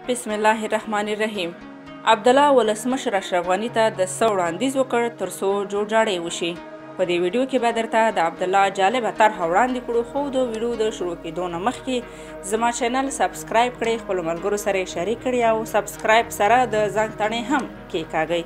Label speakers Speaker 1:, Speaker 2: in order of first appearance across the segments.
Speaker 1: بسم الله الرحمن الرحیم. عبدالله ولسمشر اشرف غني ته د څه وړاندیز وکړ تر څو جوړجاړی وشي. په دې ویډیو کې به درته د عبدالله جالبه طرحه وړاندې کړو، خو د ویډیو د شروع کېدو نه مخکې زما چینل سبسکرایب کړئ، خپلو ملګرو سره یې شریک کړئ او سبسکرایب سره د زنګ تڼۍ هم کېکاږئ.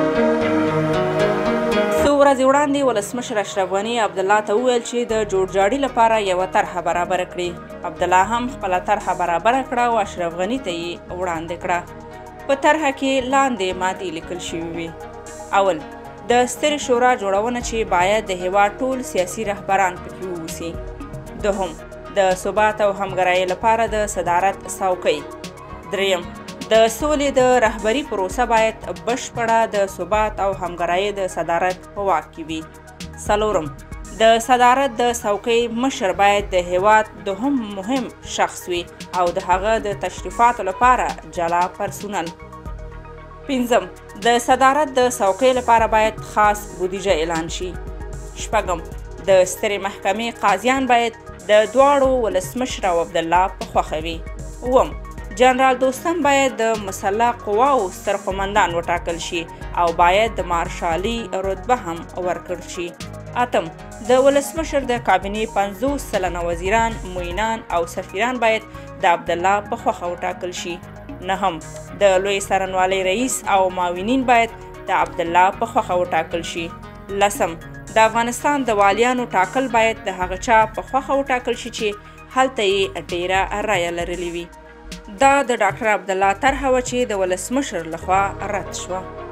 Speaker 1: څو ورځې وړاندې ولسمشر اشرف غني عبدالله ته وویل چې د جوړجاړي لپاره یوه طرحه برابره کړي. عبدالله هم خپله طرحه برابره کړه او اشرف غني ته یې وړاندې کړه. په طرحه کې لاندې مادې لیکل شوي وي. اول، د سترې شورا جوړونه چې باید د هیواد ټول سیاسي رهبران پکې واوسي. دوهم، د ثبات او همکارۍ لپاره د صدارت څوکۍ. دریم، د سولې د رهبري پروسه باید بشپړه د ثبات او همکارۍ د صدارت په واک کې وي. څلورم، د صدارت د څوکۍ مشر باید د هیواد دوهم مهم شخص وي او د هغه د تشریفاتو لپاره جلا پرسونل. پنځم، د صدارت د څوکۍ لپاره باید خاص بودیجه اعلان شي. شپږم، د سترې محکمې قاضیان باید د دواړو ولسمشر او عبدالله په خوښه وي. اووم، جنرال دوستم باید د مسلح قواو سرقمندان وټاکل شي او باید د مارشالي رتبه هم ورکړل شي. اتم، د ولسمشر د کابینې 50 سلنه وزیران، معینان او سفیران باید د عبدالله په خوښه وټاکل شي. نهم، د لوی څارنوالۍ رئیس او معاونین باید د عبدالله په خوښه وټاکل شي. لسم، د افغانستان د والیانو ټاکل باید د هغه چا په خوښه وټاکل شي چې هلته یې ډیره رایه لرلې وي. دا د ډاکټر عبدالله طرحه وه چې د ولسمشر لخوا رد شوه.